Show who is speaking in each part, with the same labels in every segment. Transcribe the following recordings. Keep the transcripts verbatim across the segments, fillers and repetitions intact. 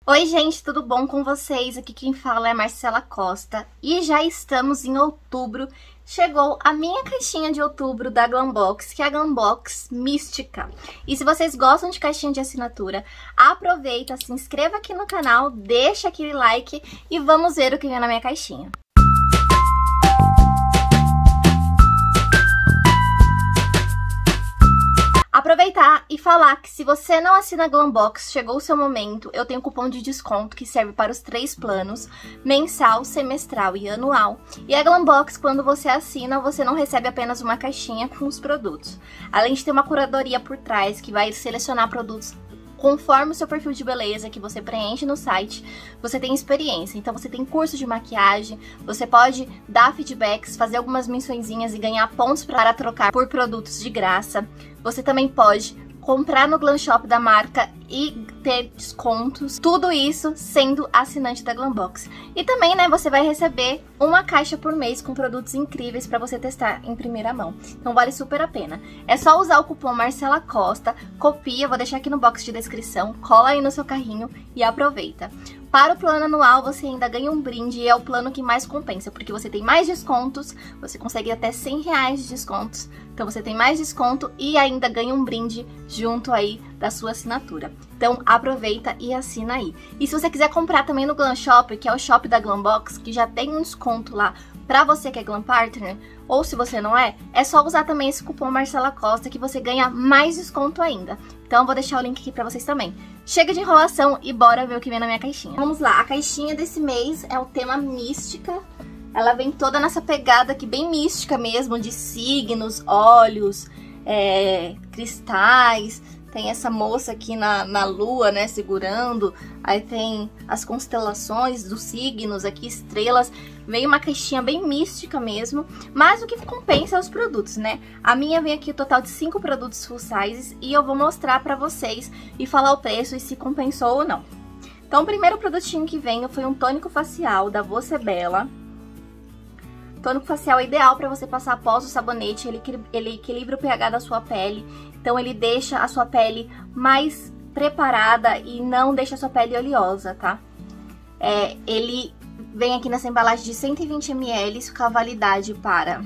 Speaker 1: Oi gente, tudo bom com vocês? Aqui quem fala é a Marcela Costa e já estamos em outubro. Chegou a minha caixinha de outubro da Glambox, que é a Glambox Mística. E se vocês gostam de caixinha de assinatura, aproveita, se inscreva aqui no canal, deixa aquele like e vamos ver o que vem na minha caixinha. Aproveitar e falar que se você não assina a Glambox, chegou o seu momento, eu tenho cupom de desconto que serve para os três planos, mensal, semestral e anual. E a Glambox, quando você assina, você não recebe apenas uma caixinha com os produtos. Além de ter uma curadoria por trás que vai selecionar produtos conforme o seu perfil de beleza que você preenche no site, você tem experiência. Então você tem curso de maquiagem, você pode dar feedbacks, fazer algumas mençõezinhas e ganhar pontos para trocar por produtos de graça. Você também pode comprar no Glam Shop da marca e ter descontos, tudo isso sendo assinante da Glambox. E também, né, você vai receber uma caixa por mês com produtos incríveis para você testar em primeira mão. Então vale super a pena. É só usar o cupom Marcela Costa, copia, vou deixar aqui no box de descrição, cola aí no seu carrinho e aproveita. Para o plano anual, você ainda ganha um brinde e é o plano que mais compensa, porque você tem mais descontos, você consegue até cem reais de descontos, então você tem mais desconto e ainda ganha um brinde junto aí da sua assinatura. Então aproveita e assina aí. E se você quiser comprar também no Glam Shop, que é o shop da Glambox, que já tem um desconto lá pra você que é Glam Partner, ou se você não é, é só usar também esse cupom Marcela Costa que você ganha mais desconto ainda. Então eu vou deixar o link aqui pra vocês também. Chega de enrolação e bora ver o que vem na minha caixinha. Vamos lá, a caixinha desse mês é o tema mística. Ela vem toda nessa pegada aqui bem mística mesmo, de signos, óleos, é, cristais. Tem essa moça aqui na, na lua, né, segurando. Aí tem as constelações dos signos aqui, estrelas. Veio uma caixinha bem mística mesmo. Mas o que compensa é os produtos, né? A minha vem aqui o total de cinco produtos full size. E eu vou mostrar pra vocês e falar o preço e se compensou ou não. Então o primeiro produtinho que veio foi um tônico facial da Você Bella. Tônico facial é ideal para você passar após o sabonete, ele, ele equilibra o pH da sua pele, então ele deixa a sua pele mais preparada e não deixa a sua pele oleosa, tá? É, ele vem aqui nessa embalagem de cento e vinte mililitros com a validade para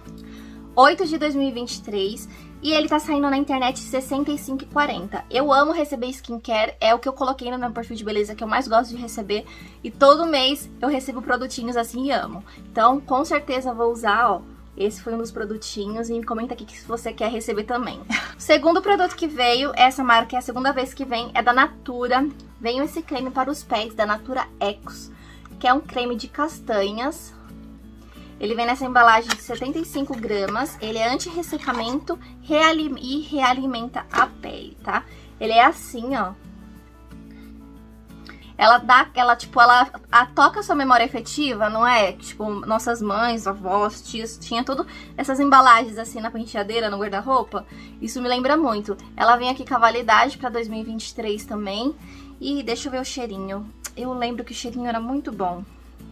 Speaker 1: oito de dois mil e vinte e três e ele tá saindo na internet sessenta e cinco reais e quarenta centavos. Eu amo receber skincare, é o que eu coloquei no meu perfil de beleza que eu mais gosto de receber. E todo mês eu recebo produtinhos assim e amo. Então, com certeza vou usar, ó. Esse foi um dos produtinhos e comenta aqui se você quer receber também. O segundo produto que veio, essa marca é a segunda vez que vem, é da Natura. Veio esse creme para os pés da Natura Ecos, que é um creme de castanhas. Ele vem nessa embalagem de setenta e cinco gramas, ele é anti-ressecamento e realimenta a pele, tá? Ele é assim, ó. Ela dá, ela, tipo, ela a, toca a sua memória afetiva, não é? Tipo, nossas mães, avós, tias, tinha tudo essas embalagens assim na penteadeira, no guarda-roupa. Isso me lembra muito. Ela vem aqui com a validade pra dois mil e vinte e três também. E deixa eu ver o cheirinho. Eu lembro que o cheirinho era muito bom.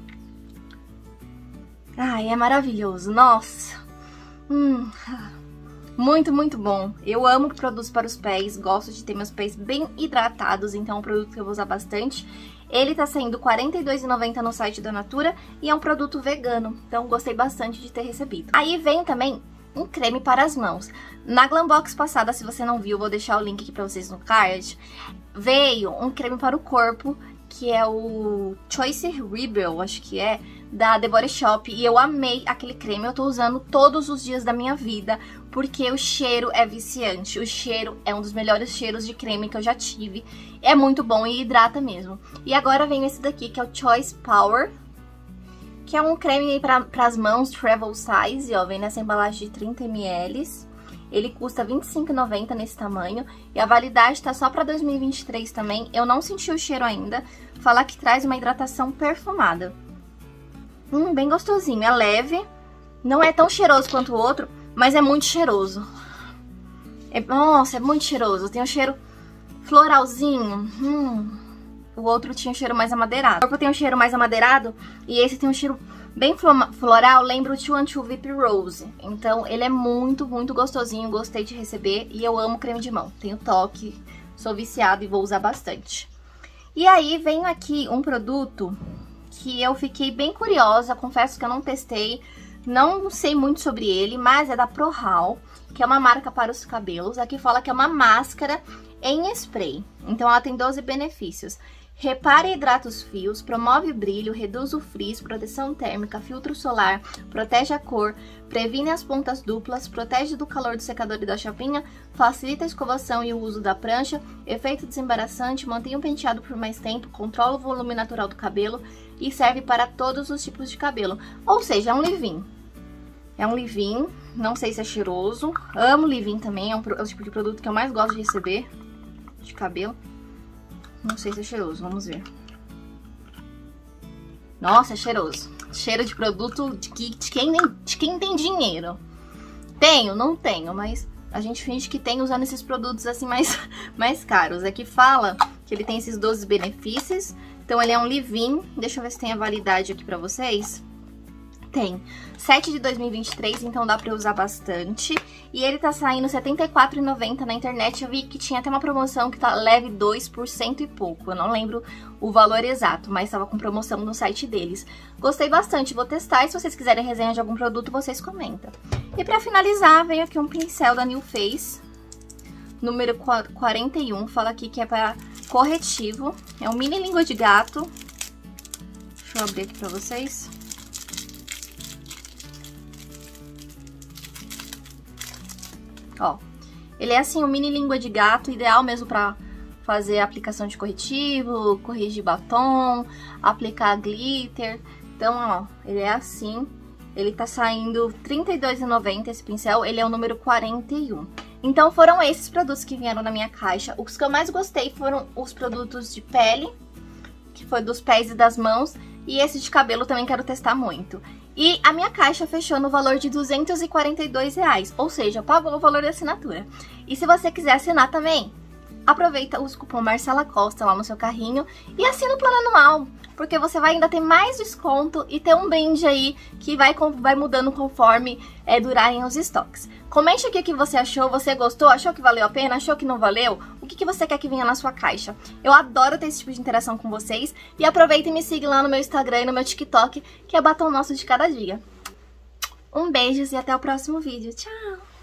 Speaker 1: Ai, é maravilhoso, nossa, hum, muito, muito bom. Eu amo produtos para os pés, gosto de ter meus pés bem hidratados, então é um produto que eu vou usar bastante. Ele tá saindo quarenta e dois reais e noventa centavos no site da Natura e é um produto vegano, então gostei bastante de ter recebido. Aí vem também um creme para as mãos. Na Glambox passada, se você não viu, vou deixar o link aqui pra vocês no card, veio um creme para o corpo, que é o Choice Rebel, acho que é, da The Body Shop, e eu amei aquele creme, eu tô usando todos os dias da minha vida, porque o cheiro é viciante, o cheiro é um dos melhores cheiros de creme que eu já tive, é muito bom e hidrata mesmo. E agora vem esse daqui, que é o Choice Power, que é um creme para as mãos travel size, ó, vem nessa embalagem de trinta mililitros. Ele custa vinte e cinco reais e noventa centavos nesse tamanho e a validade tá só para dois mil e vinte e três também. Eu não senti o cheiro ainda. Falar que traz uma hidratação perfumada. Hum, bem gostosinho. É leve, não é tão cheiroso quanto o outro, mas é muito cheiroso. É, nossa, é muito cheiroso. Tem um cheiro floralzinho. Hum, o outro tinha um cheiro mais amadeirado. O corpo tem um cheiro mais amadeirado e esse tem um cheiro bem floral, lembra o dois um dois V I P Rose. Então ele é muito, muito gostosinho, gostei de receber e eu amo creme de mão. Tenho toque, sou viciada e vou usar bastante. E aí, vem aqui um produto que eu fiquei bem curiosa, confesso que eu não testei, não sei muito sobre ele, mas é da ProHaul, que é uma marca para os cabelos. Aqui fala que é uma máscara em spray, então ela tem doze benefícios. Repara e hidrata os fios, promove brilho, reduz o frizz, proteção térmica, filtro solar, protege a cor, previne as pontas duplas, protege do calor do secador e da chapinha, facilita a escovação e o uso da prancha, efeito desembaraçante, mantém o penteado por mais tempo, controla o volume natural do cabelo e serve para todos os tipos de cabelo. Ou seja, é um leave-in. É um leave-in, não sei se é cheiroso, amo leave-in também, é, um, é o tipo de produto que eu mais gosto de receber de cabelo. Não sei se é cheiroso, vamos ver. Nossa, é cheiroso. Cheiro de produto de, que, de, quem, de quem tem dinheiro. Tenho, não tenho, mas a gente finge que tem usando esses produtos assim mais, mais caros. Aqui fala que ele tem esses doze benefícios. Então ele é um leave-in. Deixa eu ver se tem a validade aqui pra vocês. Tem sete de dois mil e vinte e três, então dá pra usar bastante. E ele tá saindo setenta e quatro reais e noventa centavos na internet. Eu vi que tinha até uma promoção que tá leve dois por cento e pouco. Eu não lembro o valor exato, mas tava com promoção no site deles. Gostei bastante, vou testar. E se vocês quiserem resenha de algum produto, vocês comentam. E pra finalizar, veio aqui um pincel da New Face, número quarenta e um. Fala aqui que é para corretivo. É um mini língua de gato. Deixa eu abrir aqui pra vocês. Ó, ele é assim, um mini língua de gato, ideal mesmo pra fazer aplicação de corretivo, corrigir batom, aplicar glitter. Então, ó, ele é assim, ele tá saindo trinta e dois reais e noventa centavos esse pincel, ele é o número quarenta e um. Então, foram esses produtos que vieram na minha caixa. Os que eu mais gostei foram os produtos de pele, que foi dos pés e das mãos, e esse de cabelo também quero testar muito. E a minha caixa fechou no valor de duzentos e quarenta e dois reais, ou seja, pagou o valor da assinatura. E se você quiser assinar também, aproveita, usa o cupom Marcela Costa lá no seu carrinho e assina o plano anual, porque você vai ainda ter mais desconto e ter um brinde aí que vai, vai mudando conforme é, durarem os estoques. Comente aqui o que você achou, você gostou, achou que valeu a pena, achou que não valeu? O que, que você quer que venha na sua caixa? Eu adoro ter esse tipo de interação com vocês e aproveita e me siga lá no meu Instagram e no meu TikTok, que é Batom Nosso de Cada Dia. Um beijo e até o próximo vídeo. Tchau!